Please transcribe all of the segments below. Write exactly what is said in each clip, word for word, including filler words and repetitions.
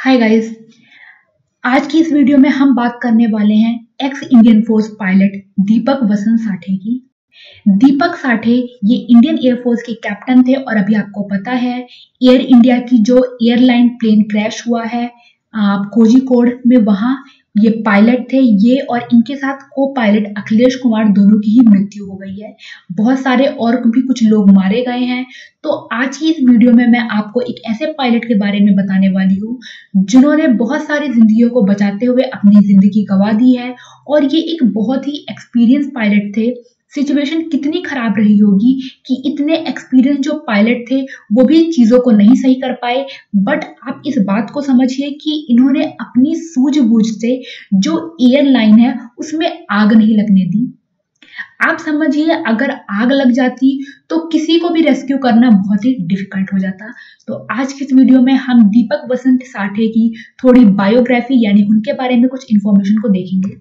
Hi guys, आज की इस वीडियो में हम बात करने वाले हैं ex Indian force pilot Deepak Vasant Sathe की। दीपक साठे ये इंडियन एयरफोर्स के कैप्टन थे और अभी आपको पता है एयर इंडिया की जो एयरलाइन प्लेन क्रैश हुआ है कोझिकोड में, वहां ये पायलट थे। ये और इनके साथ को पायलट अखिलेश कुमार दोनों की ही मृत्यु हो गई है। बहुत सारे और भी कुछ लोग मारे गए हैं। तो आज की इस वीडियो में मैं आपको एक ऐसे पायलट के बारे में बताने वाली हूँ जिन्होंने बहुत सारी जिंदगियों को बचाते हुए अपनी जिंदगी गंवा दी है और ये एक बहुत ही एक्सपीरियंस पायलट थे। सिचुएशन कितनी खराब रही होगी कि इतने एक्सपीरियंस जो पायलट थे वो भी चीजों को नहीं सही कर पाए। बट आप इस बात को समझिए कि इन्होंने अपनी सूझबूझ से जो एयरलाइन है उसमें आग नहीं लगने दी। आप समझिए अगर आग लग जाती तो किसी को भी रेस्क्यू करना बहुत ही डिफिकल्ट हो जाता। तो आज की इस वीडियो में हम दीपक वसंत साठे की थोड़ी बायोग्राफी यानी उनके बारे में कुछ इंफॉर्मेशन को देखेंगे।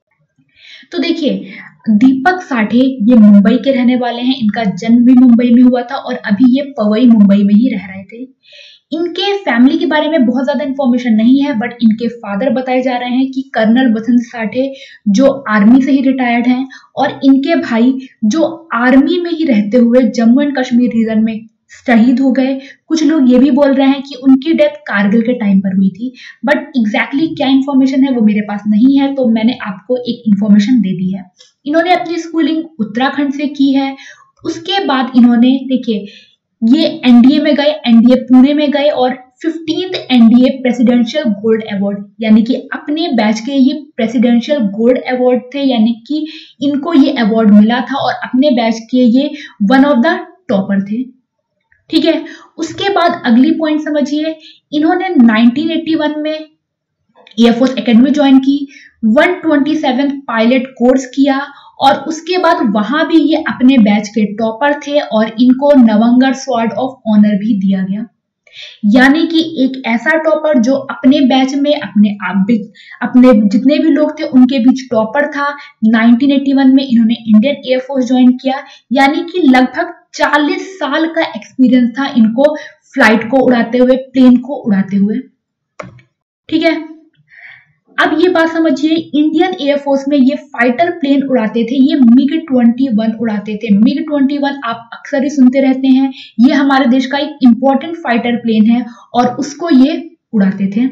तो देखिए, दीपक साठे ये मुंबई के रहने वाले हैं। इनका जन्म भी मुंबई में हुआ था और अभी ये पवई मुंबई में ही रह रहे थे। इनके फैमिली के बारे में बहुत ज्यादा इंफॉर्मेशन नहीं है, बट इनके फादर बताए जा रहे हैं कि कर्नल वसंत साठे जो आर्मी से ही रिटायर्ड हैं और इनके भाई जो आर्मी में ही रहते हुए जम्मू एंड कश्मीर रीजन में शहीद हो गए। कुछ लोग ये भी बोल रहे हैं कि उनकी डेथ कारगिल के टाइम पर हुई थी, बट एग्जैक्टली exactly क्या इंफॉर्मेशन है वो मेरे पास नहीं है, तो मैंने आपको एक इंफॉर्मेशन दे दी है। इन्होंने अपनी स्कूलिंग उत्तराखंड से की है। उसके बाद इन्होंने देखिए ये एनडीए में गए, एनडीए पुणे में गए और fifteenth NDA presidential gold award यानी कि अपने बैच के ये प्रेसिडेंशियल गोल्ड अवार्ड थे, यानी कि इनको ये अवार्ड मिला था और अपने बैच के ये वन ऑफ द टॉपर थे। ठीक है, उसके बाद अगली पॉइंट समझिए, इन्होंने नाइनटीन एटी वन में एयरफोर्स एकेडमी ज्वाइन की, one twenty seven pilot course किया और उसके बाद वहां भी ये अपने बैच के टॉपर थे और इनको नवंगर स्वॉर्ड ऑफ ऑनर भी दिया गया। यानी कि एक ऐसा टॉपर जो अपने बैच में अपने आप भी अपने जितने भी लोग थे उनके बीच टॉपर था। नाइनटीन एटी वन में इन्होंने इंडियन एयरफोर्स ज्वाइन किया, यानी कि लगभग चालीस साल का एक्सपीरियंस था इनको फ्लाइट को उड़ाते हुए, प्लेन को उड़ाते हुए। ठीक है, अब ये बात समझिए, इंडियन एयरफोर्स में ये फाइटर प्लेन उड़ाते थे, ये मिग ट्वेंटी वन उड़ाते थे। मिग ट्वेंटी वन आप अक्सर ही सुनते रहते हैं, ये हमारे देश का एक इंपॉर्टेंट फाइटर प्लेन है और उसको ये उड़ाते थे।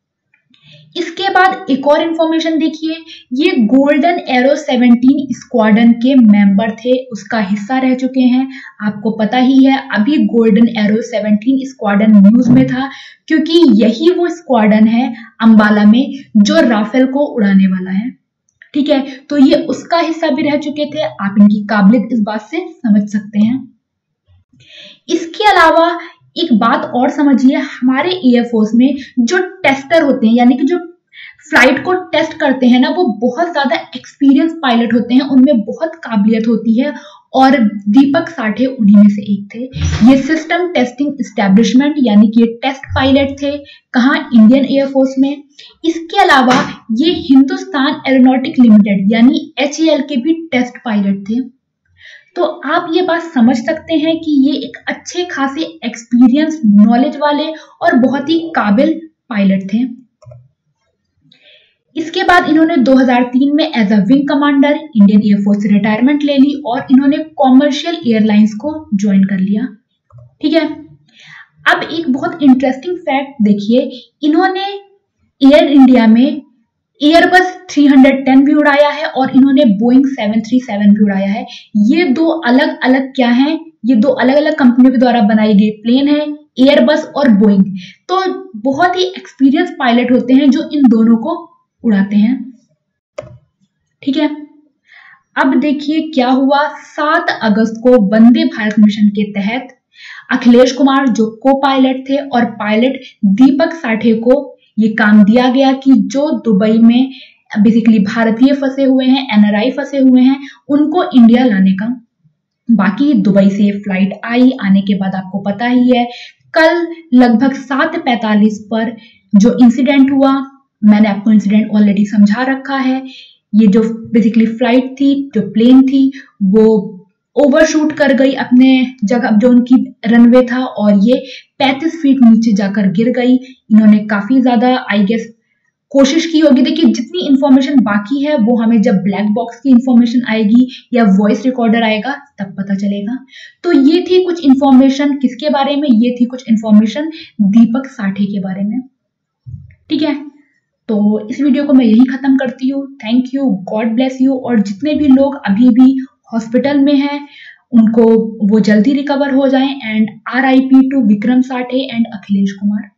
इसके बाद एक और इंफॉर्मेशन देखिए, ये गोल्डन एरो सेवनटीन स्क्वाड्रन के मेंबर थे, उसका हिस्सा रह चुके हैं। आपको पता ही है अभी golden arrow seventeen squadron news में था क्योंकि यही वो स्क्वाड्रन है अंबाला में जो राफेल को उड़ाने वाला है। ठीक है, तो ये उसका हिस्सा भी रह चुके थे। आप इनकी काबिलियत इस बात से समझ सकते हैं। इसके अलावा एक बात और समझिए, हमारे एयरफोर्स में जो टेस्टर होते हैं यानी कि जो फ्लाइट को टेस्ट करते हैं ना, वो बहुत ज्यादा एक्सपीरियंस पायलट होते हैं, उनमें बहुत काबिलियत होती है और दीपक साठे उन्हीं में से एक थे। ये सिस्टम टेस्टिंग एस्टेब्लिशमेंट यानी कि ये टेस्ट पायलट थे, कहाँ, इंडियन एयरफोर्स में। इसके अलावा ये हिंदुस्तान एरोनॉटिक लिमिटेड यानी एच ए एल के भी टेस्ट पायलट थे। तो आप ये बात समझ सकते हैं कि ये एक अच्छे खासे एक्सपीरियंस, नॉलेज वाले और बहुत ही काबिल पायलट थे। इसके बाद इन्होंने दो हज़ार तीन में as a wing commander Indian air force से रिटायरमेंट ले ली और इन्होंने कॉमर्शियल एयरलाइंस को ज्वाइन कर लिया। ठीक है, अब एक बहुत इंटरेस्टिंग फैक्ट देखिए, इन्होंने एयर इंडिया में एयरबस थ्री टेन भी उड़ाया है और इन्होंने बोइंग सेवन थ्री सेवन भी उड़ाया है। ये दो अलग अलग क्या हैं, ये दो अलग अलग कंपनियों के द्वारा बनाई गई प्लेन है, एयरबस और बोइंग। तो बहुत ही एक्सपीरियंस पायलट होते हैं जो इन दोनों को उड़ाते हैं। ठीक है, अब देखिए क्या हुआ, सात अगस्त को वंदे भारत मिशन के तहत अखिलेश कुमार जो को पायलट थे और पायलट दीपक साठे को ये काम दिया गया कि जो दुबई में बेसिकली भारतीय फंसे हुए हैं, एन आर आई फंसे हुए हैं, उनको इंडिया लाने का। बाकी दुबई से फ्लाइट आई, आने के बाद आपको पता ही है कल लगभग सात पैंतालीस पर जो इंसिडेंट हुआ, मैंने आपको इंसिडेंट ऑलरेडी समझा रखा है। ये जो बेसिकली फ्लाइट थी, जो प्लेन थी, वो ओवरशूट कर गई अपने जगह जो उनकी रनवे था और ये पैंतीस फीट नीचे जाकर गिर गई। इन्होंने काफी ज्यादा आई गेस कोशिश की होगी। देखिए जितनी इंफॉर्मेशन बाकी है वो हमें जब ब्लैक बॉक्स की इंफॉर्मेशन आएगी या वॉइस रिकॉर्डर आएगा तब पता चलेगा। तो ये थी कुछ इंफॉर्मेशन किसके बारे में, ये थी कुछ इंफॉर्मेशन दीपक साठे के बारे में। ठीक है, तो इस वीडियो को मैं यही खत्म करती हूँ। Thank you, god bless you. और जितने भी लोग अभी भी हॉस्पिटल में हैं उनको वो जल्दी रिकवर हो जाएं। And R I P to Vikram Sathe and Akhilesh Kumar.